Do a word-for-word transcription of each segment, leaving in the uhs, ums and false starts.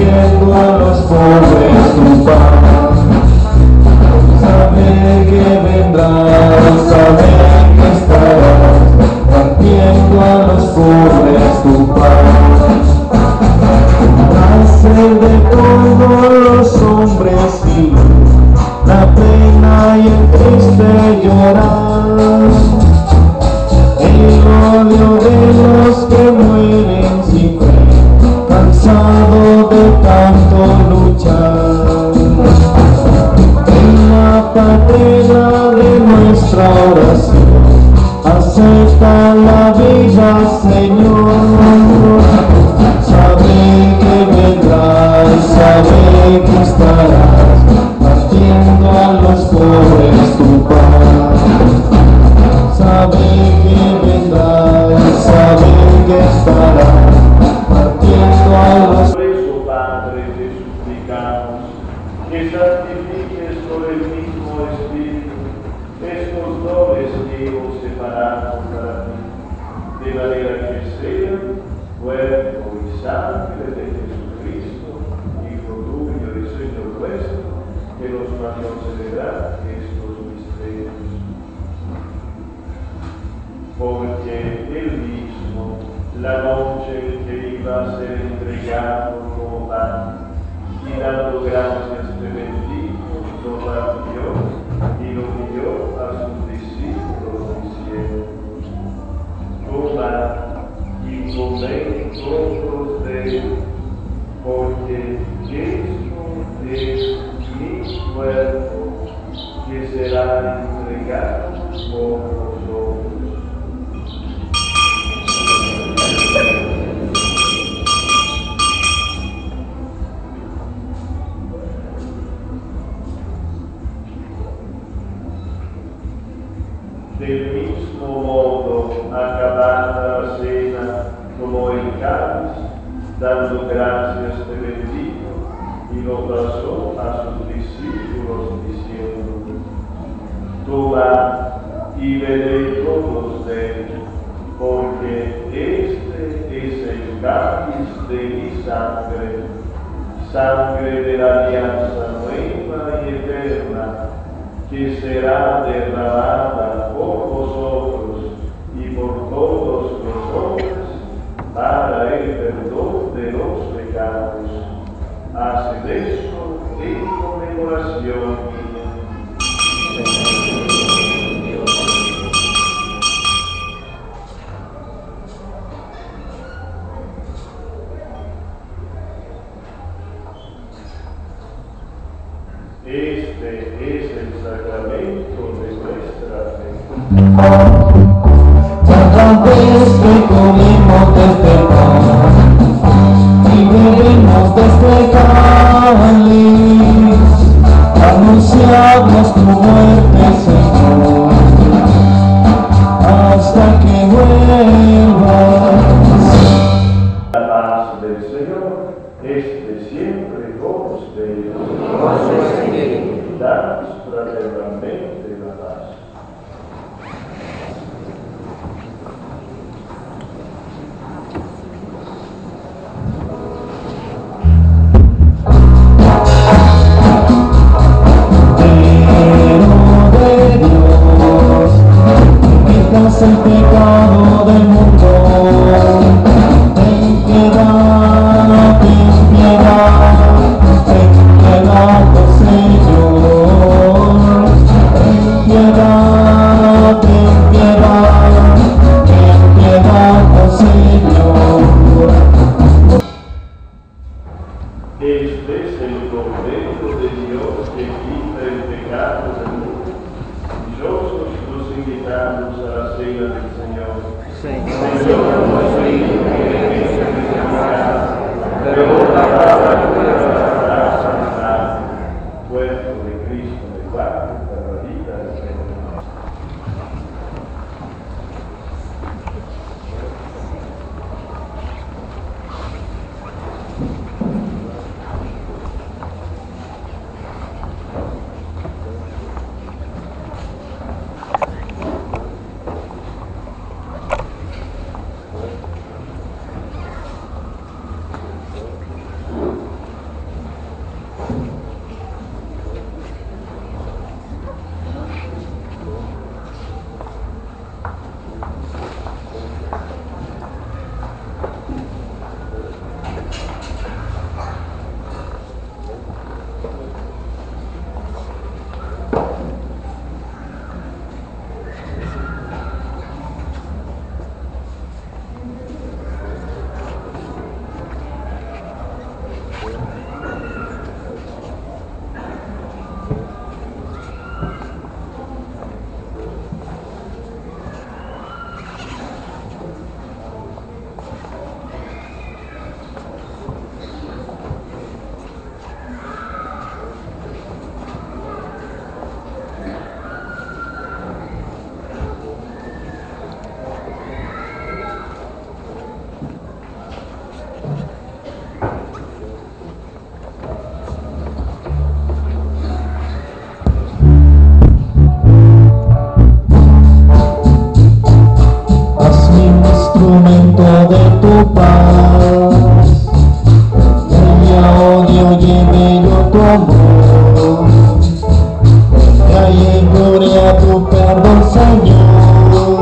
partiendo a los pobres tu paz. Saber que vendrás, saber que estarás, partiendo a los pobres tu paz. Hacer de todos los hombres y la pena y el triste llorar, el odio de los que mueren sin fe, cansado de tanto luchar. En la patria de nuestra oración, acepta la vida, Señor. Sabe que vendrás, sabe que estarás, partiendo a los pobres tu paz. Sabe que vendrás, sabe que estarás, partiendo a los... Por eso, Padre, te suplicamos que santifiques por el mismo Espíritu estos dones vivos separados para ti, de manera que sean cuerpo y sangre de Jesucristo, Hijo tuyo y Señor nuestro, que nos mandó celebrar estos misterios. Porque Él mismo, la noche en que iba a ser entregado como pan, y dando gracias te bendijo, lo partió y lo dio a sus discípulos diciendo: Tomad y comed todos de él, porque esto es mi cuerpo, que será entregado por vosotros. Del mismo modo, acabada la cena, tomó el cáliz, dando gracias te bendijo, y lo pasó a sus discípulos diciendo: Tomad y bebed todos de él, porque este es el cáliz de mi sangre, sangre de la alianza nueva y eterna, que será derramada por vosotros y por todos los hombres para el perdón de los pecados. Haced esto en conmemoración mía. Este es el sacramento de nuestra fe. Cada vez que comemos de este pan y bebemos de este cáliz, anunciamos tu muerte, Señor, hasta que vuelvas. La paz del Señor esté siempre con ustedes. Damos fraternalmente la paz. El pecado del mundo, ten piedad, ten piedad, ten piedad, oh Señor, ten piedad, ten piedad, ten piedad, oh Señor. Este es el Cordero de Dios que quita el pecado del mundo. Dichosos los invitados a la cena del Señor. Señor, Señor, no soy digno que entres en mi casa, pero una palabra que para sanidad, cuerpo de Cristo, de parte para la vida eterna. amor. Hay en gloria tu perdón, Señor.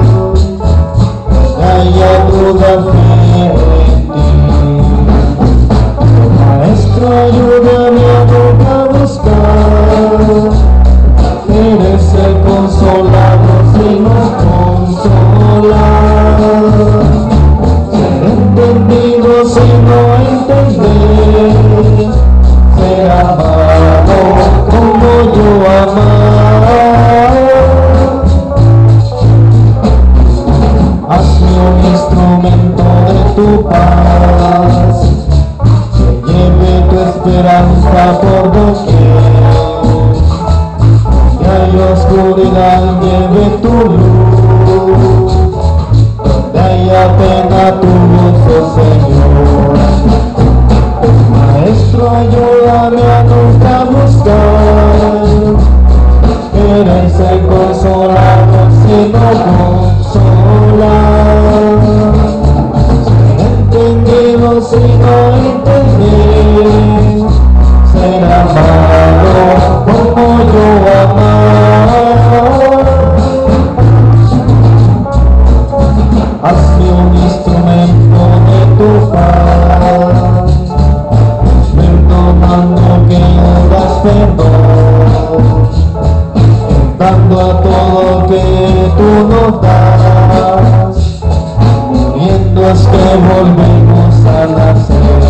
Haya duda fe en ti. Maestro, ayúdame a nunca buscar. Eres el consolador si nos consolas. Ser entendido si no entender. Ser amado como yo amar. Hazme un instrumento de tu paz, que lleve tu esperanza por doquier. Que hay oscuridad, lleve tu luz. Donde haya pena, tu luz, oh Señor. Maestro, ayúdame a nunca buscar. Eres el consolador si no consolas. Ser entendido si no entender. Ser amado como yo amar. Hazme un instrumento de tu paz, perdonando que no das perdón, dando a todo que tú nos das. Muriendo es que volvemos a nacer.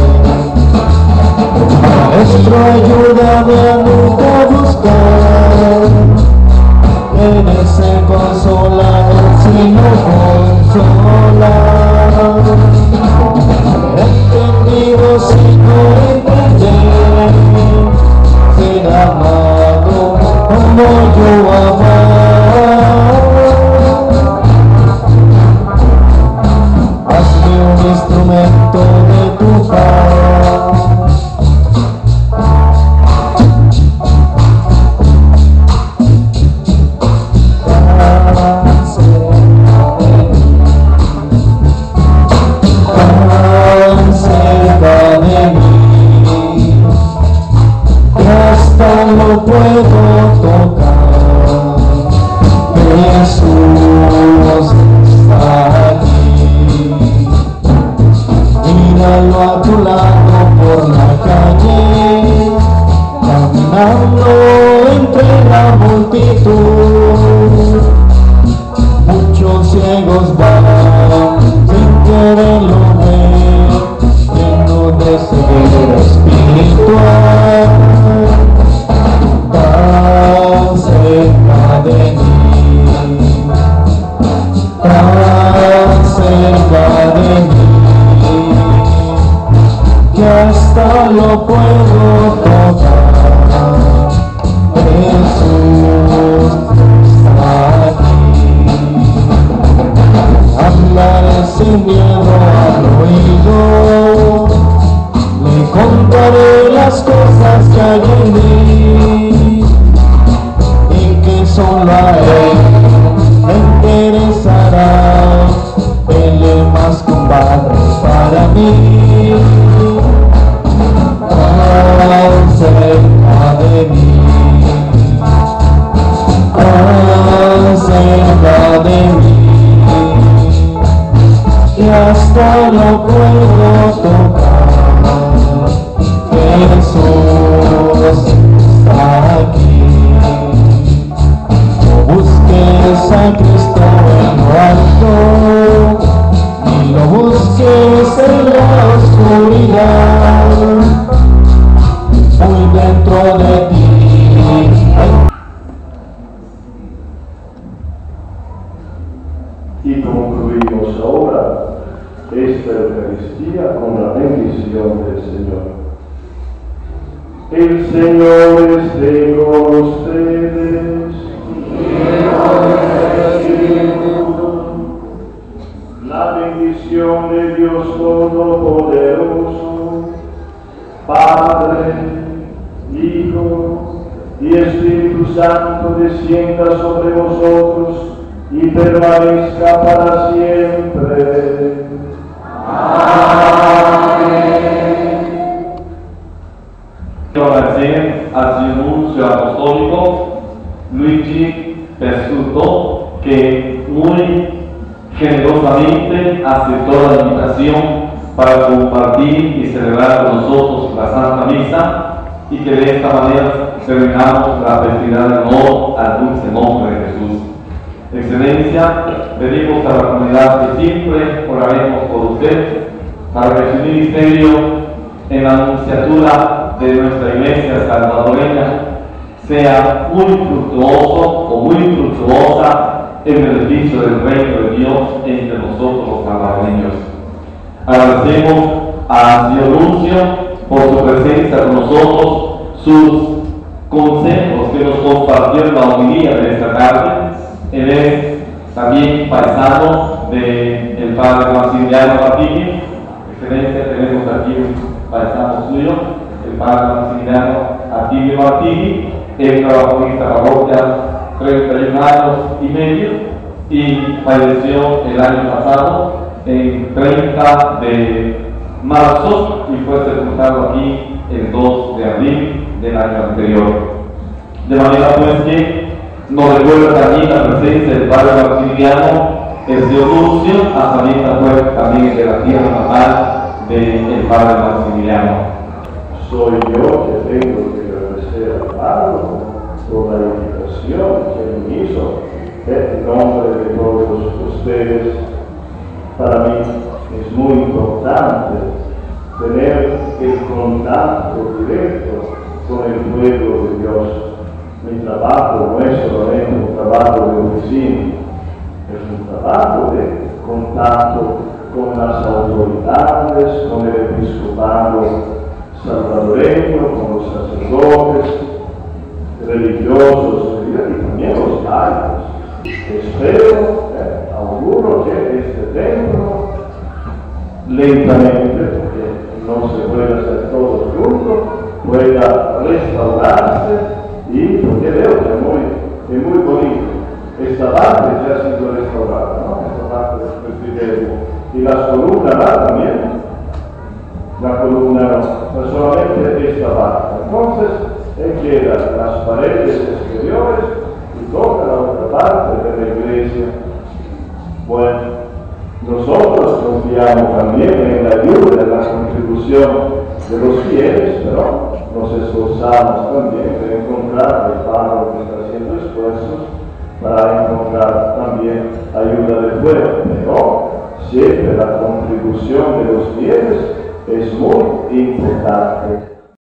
Maestro, ayúdame a nunca buscar. Eres el consolador si no consolas. Entendido si no entender. Ser amado como yo amar. Hazme un instrumento de tu paz. Tan cerca de mí, que hasta lo puedo tocar. Jesús está aquí. Míralo a tu lado por la calle, caminando entre la multitud. Muchos ciegos van sin quererlo ver, llenos de ceguera espiritual. Tan cerca de mí, tan cerca de mí, que hasta lo puedo tocar. Jesús está aquí. Hablaré sin miedo al oído, le contaré las cosas que hay en mí y que solo a él me interesará. Él es más que un padre para mí. Tan cerca de mí, tan cerca de mí, que hasta lo puedo tocar. Jesús está aquí. No busques a Cristo en lo alto, ni lo busques en la oscuridad. Muy dentro de ti. Y concluimos ahora esta Eucaristía con la bendición del Señor. El Señor esté con ustedes. La bendición de Dios Todopoderoso, Padre, Hijo y Espíritu Santo, descienda sobre vosotros y permanezca para siempre. Amén. Quiero agradecer al señor nuncio apostólico Luigi Pescuto, que muy generosamente aceptó la invitación para compartir y celebrar con nosotros la Santa Misa, y que de esta manera terminamos la festividad de honor al dulce nombre de Jesús. Excelencia, pedimos a la comunidad que siempre oraremos por usted para que su ministerio en la anunciatura de nuestra iglesia salvadoreña sea muy fructuoso o muy fructuosa en beneficio del reino de Dios entre nosotros los salvadoreños. Agradecemos al señor nuncio por su presencia con nosotros, sus consejos que nos compartió en la homilía de esta tarde. Él es también paisano del padre Maximiliano Martínez. Excelencia, tenemos aquí un paisano suyo, el padre Maximiliano Martínez Martínez. Él trabajó en esta parroquia treinta y un años y medio y falleció el año pasado, en treinta de marzo, y fue sepultado aquí el dos de abril del año anterior. De manera pues que nos recuerda también la presencia del padre Maximiliano, el señor nuncio, hasta esta fue también de la tierra natal del padre Maximiliano. Soy yo que tengo que agradecer al Padre por la invitación que me hizo en nombre de todos ustedes. Para mí es muy importante tener el contacto directo con el pueblo de Dios. Mi trabajo no es solamente un trabajo de oficina, es un trabajo de contacto con las autoridades, con el episcopado salvadoreño, con los sacerdotes, religiosos y también los laicos. Espero, eh, auguro que este templo, lentamente, porque no se puede hacer todo junto, pueda restaurarse, y porque veo que es muy, es muy bonito. Esta parte ya ha sido restaurada, ¿no? Esta parte del presbiterio. Y las columnas también. La columna no, solamente esta parte. Entonces, quedan las paredes exteriores y toda la otra parte de la iglesia. Bueno, nosotros confiamos también en la ayuda, en la contribución de los fieles, pero nos esforzamos también de encontrar el párroco que está haciendo esfuerzos para encontrar también ayuda de fuera, pero siempre la contribución de los fieles es muy importante.